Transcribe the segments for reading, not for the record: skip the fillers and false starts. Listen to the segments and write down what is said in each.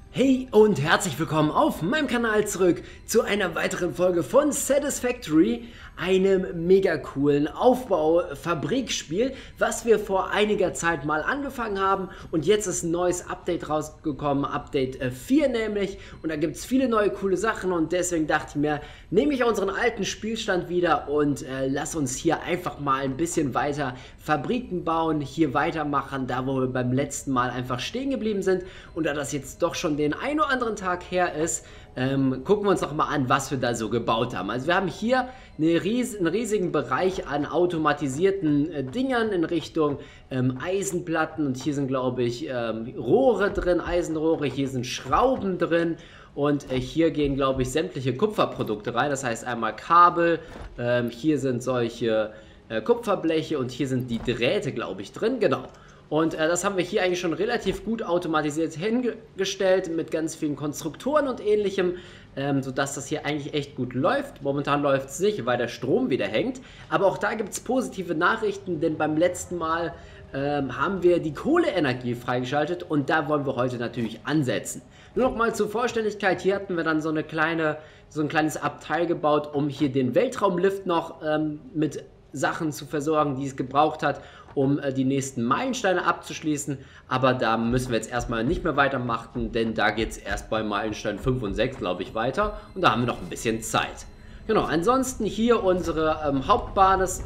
Hey und herzlich willkommen auf meinem Kanal zurück zu einer weiteren Folge von Satisfactory, einem mega coolen Aufbau-Fabrikspiel, was wir vor einiger Zeit mal angefangen haben und jetzt ist ein neues Update rausgekommen, Update 4 nämlich, und da gibt es viele neue coole Sachen und deswegen dachte ich mir, nehme ich unseren alten Spielstand wieder und lass uns hier einfach mal ein bisschen weiter Fabriken bauen, hier weitermachen, da wo wir beim letzten Mal einfach stehen geblieben sind, und da das jetzt doch schon den ein oder anderen Tag her ist, gucken wir uns noch mal an, was wir da so gebaut haben. Also wir haben hier einen riesigen Bereich an automatisierten Dingern in Richtung Eisenplatten, und hier sind, glaube ich, Rohre drin, Eisenrohre, hier sind Schrauben drin. Und hier gehen, glaube ich, sämtliche Kupferprodukte rein. Das heißt einmal Kabel, hier sind solche Kupferbleche und hier sind die Drähte, glaube ich, drin. Genau. Und das haben wir hier eigentlich schon relativ gut automatisiert hingestellt mit ganz vielen Konstruktoren und ähnlichem, sodass das hier eigentlich echt gut läuft. Momentan läuft es nicht, weil der Strom wieder hängt. Aber auch da gibt es positive Nachrichten, denn beim letzten Mal haben wir die Kohleenergie freigeschaltet und da wollen wir heute natürlich ansetzen. Nur noch mal zur Vollständigkeit, hier hatten wir dann so ein kleines Abteil gebaut, um hier den Weltraumlift noch mit Sachen zu versorgen, die es gebraucht hat, um die nächsten Meilensteine abzuschließen. Aber da müssen wir jetzt erstmal nicht mehr weitermachen, denn da geht es erst bei Meilenstein 5 und 6, glaube ich, weiter. Und da haben wir noch ein bisschen Zeit. Genau, ansonsten hier unsere Hauptbasis,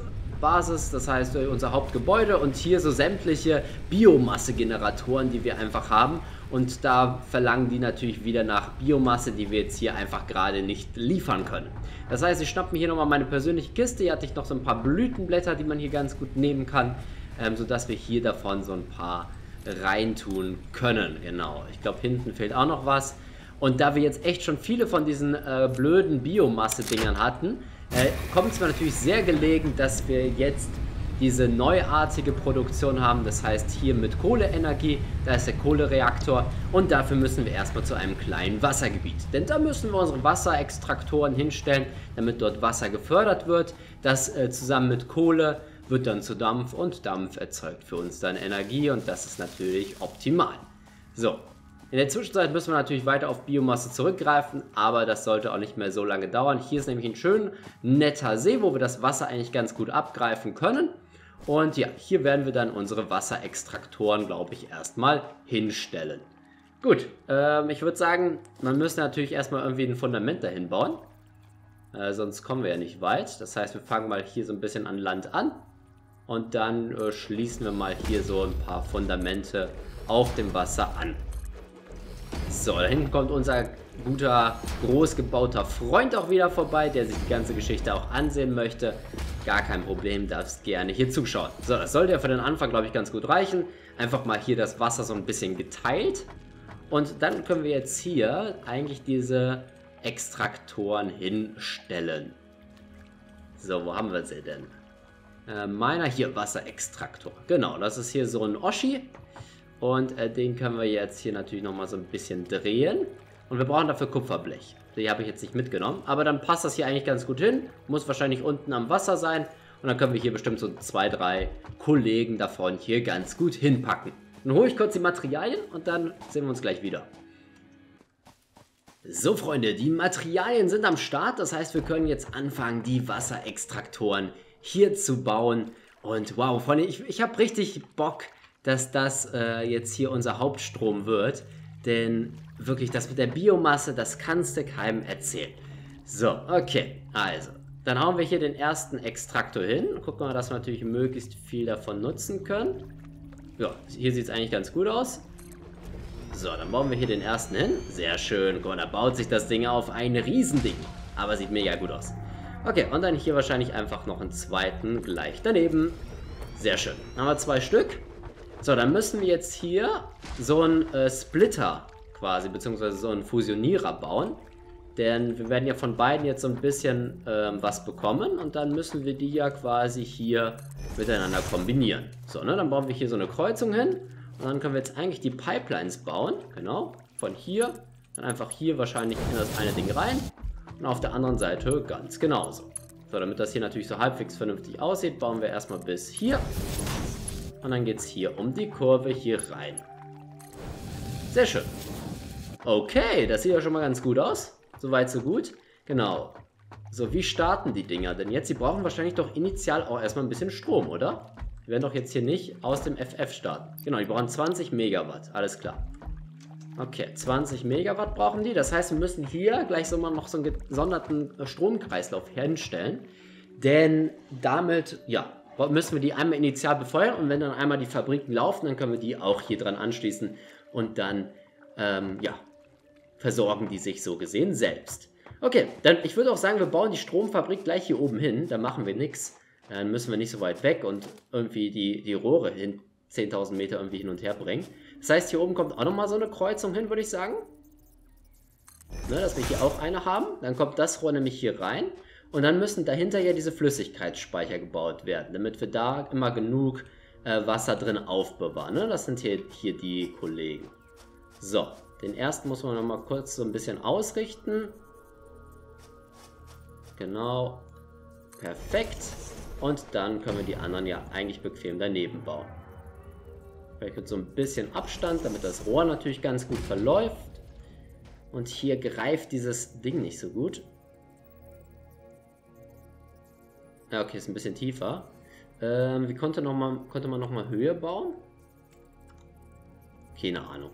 das heißt unser Hauptgebäude, und hier so sämtliche Biomasse-Generatoren, die wir einfach haben. Und da verlangen die natürlich wieder nach Biomasse, die wir jetzt hier einfach gerade nicht liefern können. Das heißt, ich schnappe mir hier nochmal meine persönliche Kiste. Hier hatte ich noch so ein paar Blütenblätter, die man hier ganz gut nehmen kann, sodass wir hier davon so ein paar reintun können. Genau, ich glaube, hinten fehlt auch noch was. Und da wir jetzt echt schon viele von diesen blöden Biomasse-Dingern hatten, kommt es mir natürlich sehr gelegen, dass wir jetzt diese neuartige Produktion haben. Das heißt, hier mit Kohleenergie, da ist der Kohlereaktor, und dafür müssen wir erstmal zu einem kleinen Wassergebiet. Denn da müssen wir unsere Wasserextraktoren hinstellen, damit dort Wasser gefördert wird. Das zusammen mit Kohle wird dann zu Dampf, und Dampf erzeugt für uns dann Energie, und das ist natürlich optimal. So. In der Zwischenzeit müssen wir natürlich weiter auf Biomasse zurückgreifen, aber das sollte auch nicht mehr so lange dauern. Hier ist nämlich ein schön netter See, wo wir das Wasser eigentlich ganz gut abgreifen können. Und ja, hier werden wir dann unsere Wasserextraktoren, glaube ich, erstmal hinstellen. Gut, ich würde sagen, man müsste natürlich erstmal irgendwie ein Fundament dahin bauen. Sonst kommen wir ja nicht weit. Das heißt, wir fangen mal hier so ein bisschen an Land an. Und dann schließen wir mal hier so ein paar Fundamente auf dem Wasser an. So, da hinten kommt unser guter, groß gebauter Freund auch wieder vorbei, der sich die ganze Geschichte auch ansehen möchte. Gar kein Problem, darfst gerne hier zuschauen. So, das sollte ja für den Anfang, glaube ich, ganz gut reichen. Einfach mal hier das Wasser so ein bisschen geteilt. Und dann können wir jetzt hier eigentlich diese Extraktoren hinstellen. So, wo haben wir sie denn? Meiner hier, Wasserextraktor. Genau, das ist hier so ein Oschi. Und den können wir jetzt hier natürlich nochmal so ein bisschen drehen. Und wir brauchen dafür Kupferblech. Die habe ich jetzt nicht mitgenommen. Aber dann passt das hier eigentlich ganz gut hin. Muss wahrscheinlich unten am Wasser sein. Und dann können wir hier bestimmt so 2, 3 Kollegen davon hier ganz gut hinpacken. Dann hole ich kurz die Materialien und dann sehen wir uns gleich wieder. So, Freunde, die Materialien sind am Start. Das heißt, wir können jetzt anfangen, die Wasserextraktoren hier zu bauen. Und wow, Freunde, ich habe richtig Bock, dass das jetzt hier unser Hauptstrom wird, denn wirklich, das mit der Biomasse, das kannst du keinem erzählen. So, okay, also, dann hauen wir hier den ersten Extraktor hin und gucken mal, dass wir natürlich möglichst viel davon nutzen können. Ja, hier sieht es eigentlich ganz gut aus. So, dann bauen wir hier den ersten hin. Sehr schön, guck mal, da baut sich das Ding auf, ein Riesending, aber sieht mega gut aus. Okay, und dann hier wahrscheinlich einfach noch einen zweiten gleich daneben. Sehr schön, dann haben wir 2 Stück. So, dann müssen wir jetzt hier so einen Splitter quasi, beziehungsweise so einen Fusionierer bauen. Denn wir werden ja von beiden jetzt so ein bisschen was bekommen, und dann müssen wir die ja quasi hier miteinander kombinieren. So, ne, dann bauen wir hier so eine Kreuzung hin, und dann können wir jetzt eigentlich die Pipelines bauen. Genau, von hier, dann einfach hier wahrscheinlich in das eine Ding rein und auf der anderen Seite ganz genauso. So, damit das hier natürlich so halbwegs vernünftig aussieht, bauen wir erstmal bis hier. Und dann geht es hier um die Kurve hier rein. Sehr schön. Okay, das sieht ja schon mal ganz gut aus. Soweit, so gut. Genau. So, wie starten die Dinger denn jetzt? Sie brauchen wahrscheinlich doch initial auch erstmal ein bisschen Strom, oder? Die werden doch jetzt hier nicht aus dem FF starten. Genau, die brauchen 20 Megawatt. Alles klar. Okay, 20 Megawatt brauchen die. Das heißt, wir müssen hier gleich so mal noch so einen gesonderten Stromkreislauf hinstellen. Denn damit, ja, müssen wir die einmal initial befeuern. Und wenn dann einmal die Fabriken laufen, dann können wir die auch hier dran anschließen. Und dann, ja, versorgen die sich so gesehen selbst. Okay, dann ich würde auch sagen, wir bauen die Stromfabrik gleich hier oben hin. Da machen wir nichts. Dann müssen wir nicht so weit weg und irgendwie die Rohre 10.000 Meter irgendwie hin und her bringen. Das heißt, hier oben kommt auch nochmal so eine Kreuzung hin, würde ich sagen. Ne, dass wir hier auch eine haben. Dann kommt das Rohr nämlich hier rein. Und dann müssen dahinter ja diese Flüssigkeitsspeicher gebaut werden, damit wir da immer genug Wasser drin aufbewahren. Ne? Das sind hier die Kollegen. So, den ersten muss man nochmal kurz so ein bisschen ausrichten. Genau. Perfekt. Und dann können wir die anderen ja eigentlich bequem daneben bauen. Vielleicht mit so ein bisschen Abstand, damit das Rohr natürlich ganz gut verläuft. Und hier greift dieses Ding nicht so gut. Ja, okay, ist ein bisschen tiefer. Wie konnte man noch mal Höhe bauen? Keine Ahnung.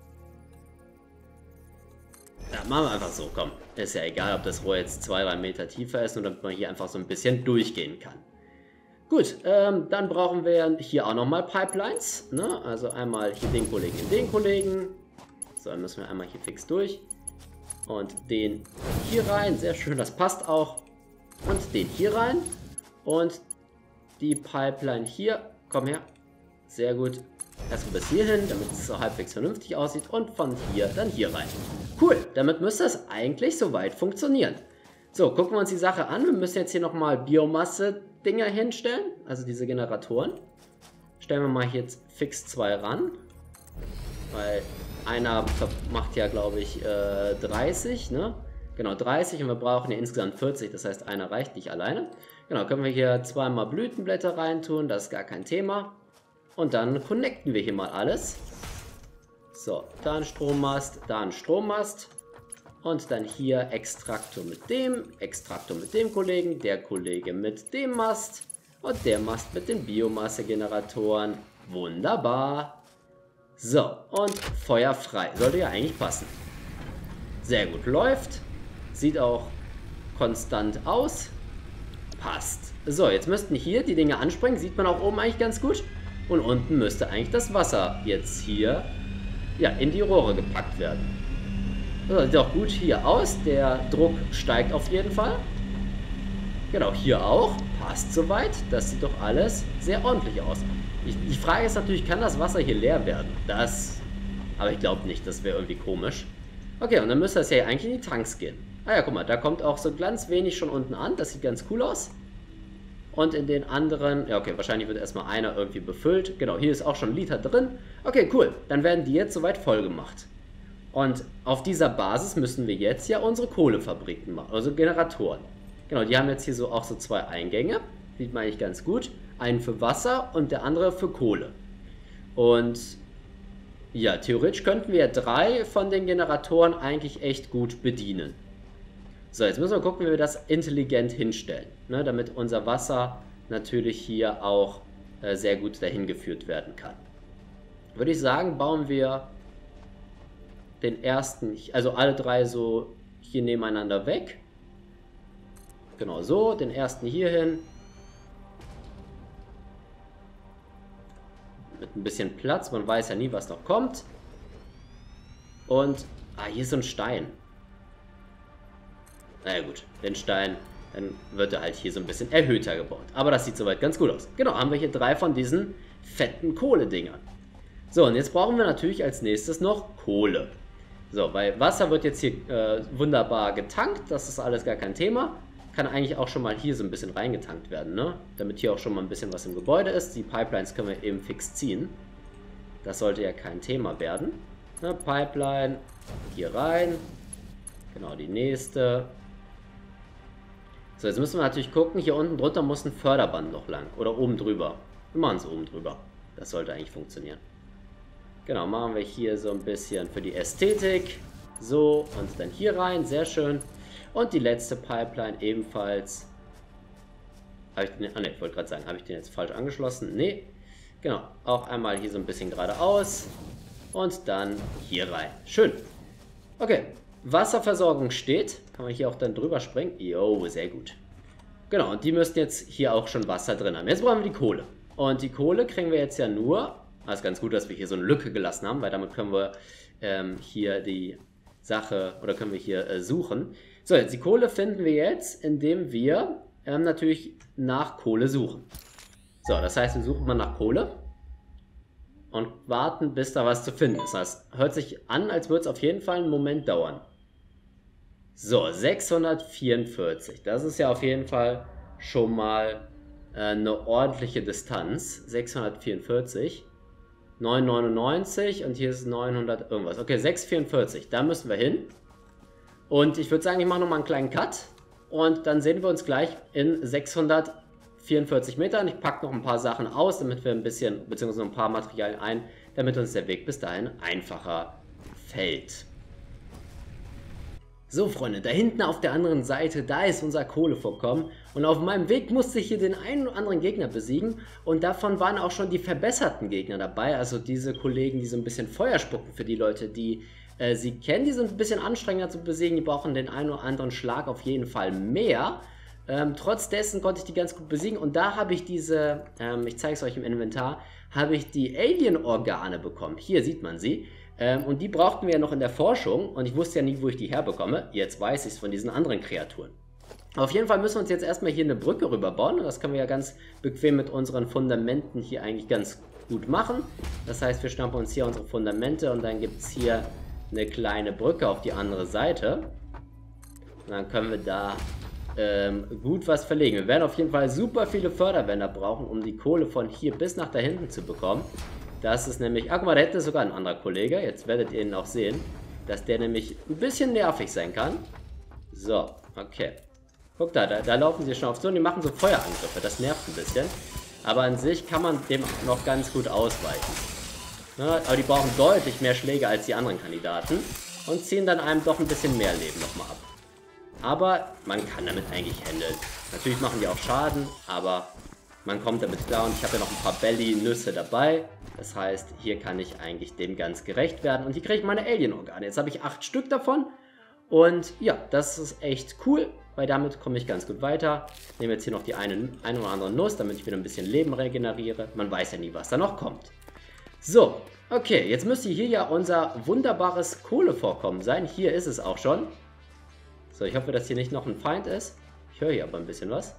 Ja, machen wir einfach so, komm. Ist ja egal, ob das Rohr jetzt 2-3 Meter tiefer ist, nur damit man hier einfach so ein bisschen durchgehen kann. Gut, dann brauchen wir hier auch nochmal Pipelines. Ne? Also einmal hier den Kollegen in den Kollegen. So, dann müssen wir einmal hier fix durch. Und den hier rein. Sehr schön, das passt auch. Und den hier rein. Und die Pipeline hier. Komm her. Sehr gut. Erstmal bis hierhin, damit es so halbwegs vernünftig aussieht. Und von hier dann hier rein. Cool, damit müsste es eigentlich soweit funktionieren. So, gucken wir uns die Sache an. Wir müssen jetzt hier nochmal Biomasse-Dinger hinstellen. Also diese Generatoren. Stellen wir mal hier jetzt fix 2 ran. Weil einer macht ja, glaube ich, 30, ne? Genau, 30 und wir brauchen ja insgesamt 40. Das heißt, einer reicht nicht alleine. Genau, können wir hier 2-mal Blütenblätter reintun. Das ist gar kein Thema. Und dann connecten wir hier mal alles. So, da ein Strommast, da ein Strommast. Und dann hier Extraktor mit dem Kollegen, der Kollege mit dem Mast und der Mast mit den Biomassegeneratoren. Wunderbar. So, und Feuer frei. Sollte ja eigentlich passen. Sehr gut, läuft. Sieht auch konstant aus. Passt. So, jetzt müssten hier die Dinge anspringen. Sieht man auch oben eigentlich ganz gut. Und unten müsste eigentlich das Wasser jetzt hier ja, in die Rohre gepackt werden. Das sieht auch gut hier aus. Der Druck steigt auf jeden Fall. Genau, hier auch. Passt soweit. Das sieht doch alles sehr ordentlich aus. Die Frage ist natürlich, kann das Wasser hier leer werden? Aber ich glaube nicht. Das wäre irgendwie komisch. Okay, und dann müsste das ja eigentlich in die Tanks gehen. Ah ja, guck mal, da kommt auch so ganz wenig schon unten an. Das sieht ganz cool aus. Und in den anderen, ja okay, wahrscheinlich wird erstmal einer irgendwie befüllt. Genau, hier ist auch schon ein Liter drin. Okay, cool. Dann werden die jetzt soweit voll gemacht. Und auf dieser Basis müssen wir jetzt ja unsere Kohlefabriken machen, also Generatoren. Genau, die haben jetzt hier auch so 2 Eingänge. Sieht man eigentlich ganz gut. Einen für Wasser und der andere für Kohle. Und ja, theoretisch könnten wir 3 von den Generatoren eigentlich echt gut bedienen. So, jetzt müssen wir gucken, wie wir das intelligent hinstellen, ne, damit unser Wasser natürlich hier auch sehr gut dahin geführt werden kann. Würde ich sagen, bauen wir den ersten, also alle 3 so hier nebeneinander weg. Genau so, den ersten hier hin. Mit ein bisschen Platz, man weiß ja nie, was noch kommt. Und, hier ist so ein Stein. Naja gut, den Stein, dann wird er halt hier so ein bisschen erhöhter gebaut. Aber das sieht soweit ganz gut aus. Genau, haben wir hier 3 von diesen fetten Kohledingern. So, und jetzt brauchen wir natürlich als nächstes noch Kohle. So, weil Wasser wird jetzt hier wunderbar getankt, das ist alles gar kein Thema. Kann eigentlich auch schon mal hier so ein bisschen reingetankt werden, ne? Damit hier auch schon mal ein bisschen was im Gebäude ist. Die Pipelines können wir eben fix ziehen. Das sollte ja kein Thema werden. Ne, Pipeline hier rein. Genau, die nächste. So, jetzt müssen wir natürlich gucken, hier unten drunter muss ein Förderband noch lang. Oder oben drüber. Wir machen es oben drüber. Das sollte eigentlich funktionieren. Genau, machen wir hier so ein bisschen für die Ästhetik. So, und dann hier rein. Sehr schön. Und die letzte Pipeline ebenfalls. Habe ich den... Ah, ne, ich wollte gerade sagen, habe ich den jetzt falsch angeschlossen? Nee. Genau. Auch einmal hier so ein bisschen geradeaus. Und dann hier rein. Schön. Okay. Wasserversorgung steht. Kann man hier auch dann drüber springen. Jo, sehr gut. Genau, und die müssten jetzt hier auch schon Wasser drin haben. Jetzt brauchen wir die Kohle. Und die Kohle kriegen wir jetzt ja nur... Das ist ganz gut, dass wir hier so eine Lücke gelassen haben, weil damit können wir hier die Sache, oder können wir hier suchen. So, jetzt die Kohle finden wir jetzt, indem wir natürlich nach Kohle suchen. So, das heißt, wir suchen mal nach Kohle und warten, bis da was zu finden ist. Das hört sich an, als würde es auf jeden Fall einen Moment dauern. So, 644. Das ist ja auf jeden Fall schon mal eine ordentliche Distanz. 644. 999 und hier ist 900 irgendwas. Okay, 644. Da müssen wir hin. Und ich würde sagen, ich mache nochmal einen kleinen Cut. Und dann sehen wir uns gleich in 644 Metern. Ich packe noch ein paar Sachen aus, damit wir ein bisschen, beziehungsweise ein paar Materialien ein, damit uns der Weg bis dahin einfacher fällt. So, Freunde, da hinten auf der anderen Seite, da ist unser Kohlevorkommen. Und auf meinem Weg musste ich hier den einen oder anderen Gegner besiegen. Und davon waren auch schon die verbesserten Gegner dabei. Also diese Kollegen, die so ein bisschen Feuer spucken für die Leute, die sie kennen. Die sind ein bisschen anstrengender zu besiegen. Die brauchen den einen oder anderen Schlag auf jeden Fall mehr. Trotz dessen konnte ich die ganz gut besiegen. Und da habe ich diese, ich zeige es euch im Inventar, habe ich die Alien-Organe bekommen. Hier sieht man sie. Und die brauchten wir ja noch in der Forschung und ich wusste ja nie, wo ich die herbekomme. Jetzt weiß ich es von diesen anderen Kreaturen. Auf jeden Fall müssen wir uns jetzt erstmal hier eine Brücke rüberbauen und das können wir ja ganz bequem mit unseren Fundamenten hier eigentlich ganz gut machen. Das heißt, wir schnappen uns hier unsere Fundamente und dann gibt es hier eine kleine Brücke auf die andere Seite. Und dann können wir da gut was verlegen. Wir werden auf jeden Fall super viele Förderbänder brauchen, um die Kohle von hier bis nach da hinten zu bekommen. Das ist nämlich, guck mal, da hätte sogar ein anderer Kollege, jetzt werdet ihr ihn auch sehen, dass der nämlich ein bisschen nervig sein kann. So, okay. Guck da laufen sie schon auf so und die machen so Feuerangriffe, das nervt ein bisschen. Aber an sich kann man dem noch ganz gut ausweichen. Ja, aber die brauchen deutlich mehr Schläge als die anderen Kandidaten und ziehen dann einem doch ein bisschen mehr Leben nochmal ab. Aber man kann damit eigentlich handeln. Natürlich machen die auch Schaden, aber man kommt damit klar und ich habe ja noch ein paar Belly-Nüsse dabei. Das heißt, hier kann ich eigentlich dem ganz gerecht werden. Und hier kriege ich meine Alien-Organe. Jetzt habe ich 8 Stück davon. Und ja, das ist echt cool, weil damit komme ich ganz gut weiter. Ich nehme jetzt hier noch die eine oder andere Nuss, damit ich wieder ein bisschen Leben regeneriere. Man weiß ja nie, was da noch kommt. So, okay, jetzt müsste hier ja unser wunderbares Kohlevorkommen sein. Hier ist es auch schon. So, ich hoffe, dass hier nicht noch ein Feind ist. Ich höre hier aber ein bisschen was.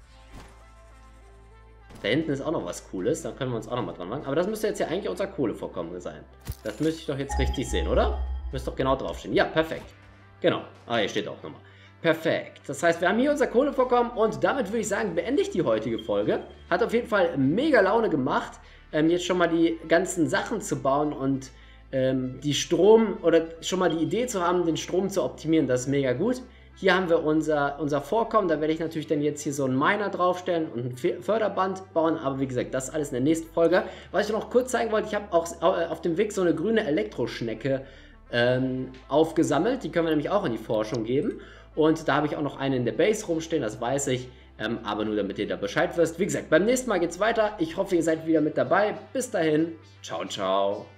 Da hinten ist auch noch was Cooles, da können wir uns auch noch mal dran machen. Aber das müsste jetzt ja eigentlich unser Kohlevorkommen sein. Das müsste ich doch jetzt richtig sehen, oder? Müsste doch genau draufstehen. Ja, perfekt. Genau. Ah, hier steht auch nochmal. Perfekt. Das heißt, wir haben hier unser Kohlevorkommen und damit würde ich sagen, beende ich die heutige Folge. Hat auf jeden Fall mega Laune gemacht, jetzt schon mal die ganzen Sachen zu bauen und die Strom oder schon mal die Idee zu haben, den Strom zu optimieren. Das ist mega gut. Hier haben wir unser Vorkommen, da werde ich natürlich dann jetzt hier so einen Miner draufstellen und ein Förderband bauen, aber wie gesagt, das alles in der nächsten Folge. Was ich noch kurz zeigen wollte, ich habe auch auf dem Weg so eine grüne Elektroschnecke aufgesammelt, die können wir nämlich auch in die Forschung geben und da habe ich auch noch eine in der Base rumstehen, das weiß ich, aber nur damit ihr da Bescheid wisst. Wie gesagt, beim nächsten Mal geht's weiter, ich hoffe, ihr seid wieder mit dabei, bis dahin, ciao, ciao.